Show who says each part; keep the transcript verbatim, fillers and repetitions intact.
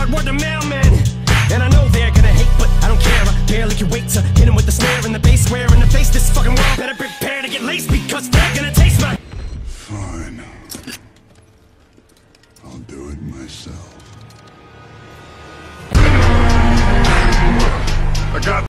Speaker 1: hard, word to mailman. And I know they're gonna hate, but I don't care. I barely can wait to hit him with the snare and the bass. Swear in the face, this fucking world better prepare to get laced, because they're gonna taste my...
Speaker 2: Fine. I'll do it myself. I got